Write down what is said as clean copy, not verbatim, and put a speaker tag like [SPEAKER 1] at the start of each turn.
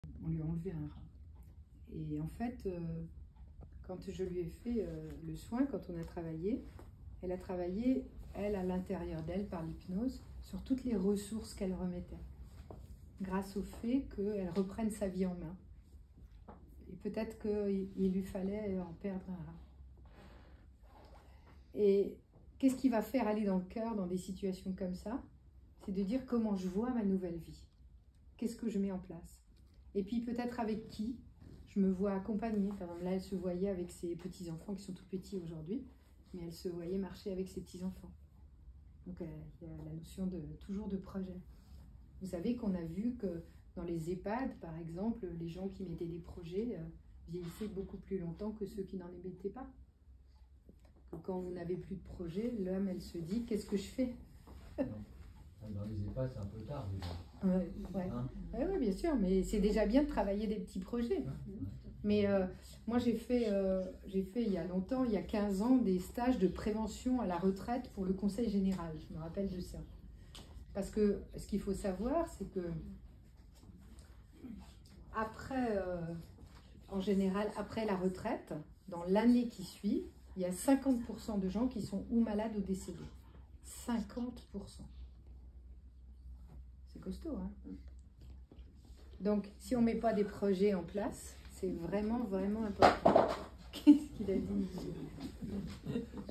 [SPEAKER 1] On lui a enlevé un rein. Et en fait, quand je lui ai fait le soin, quand on a travaillé, elle a travaillé, elle, à l'intérieur d'elle, par l'hypnose, sur toutes les ressources qu'elle remettait, grâce au fait qu'elle reprenne sa vie en main. Et peut-être qu'il lui fallait en perdre un rein. Et qu'est-ce qui va faire aller dans le cœur dans des situations comme ça? C'est de dire comment je vois ma nouvelle vie. Qu'est-ce que je mets en place? Et puis peut-être avec qui je me vois accompagnée. Par exemple, là, elle se voyait avec ses petits-enfants qui sont tout petits aujourd'hui, mais elle se voyait marcher avec ses petits-enfants. Donc il y a la notion toujours de projet. Vous savez qu'on a vu que dans les EHPAD, par exemple, les gens qui mettaient des projets vieillissaient beaucoup plus longtemps que ceux qui n'en mettaient pas. Quand vous n'avez plus de projet, l'homme, elle se dit, qu'est-ce que je fais?
[SPEAKER 2] Dans les EHPAD, c'est un peu tard déjà.
[SPEAKER 1] Ouais. Ouais, bien sûr, mais c'est déjà bien de travailler des petits projets. Mais moi, j'ai fait il y a longtemps, il y a 15 ans, des stages de prévention à la retraite pour le Conseil général. Je me rappelle de ça. Parce que ce qu'il faut savoir, c'est que après, en général, après la retraite, dans l'année qui suit, il y a 50% de gens qui sont ou malades ou décédés. 50%. C'est costaud, hein? Donc, si on ne met pas des projets en place, c'est vraiment, vraiment important. Qu'est-ce qu'il a dit, monsieur?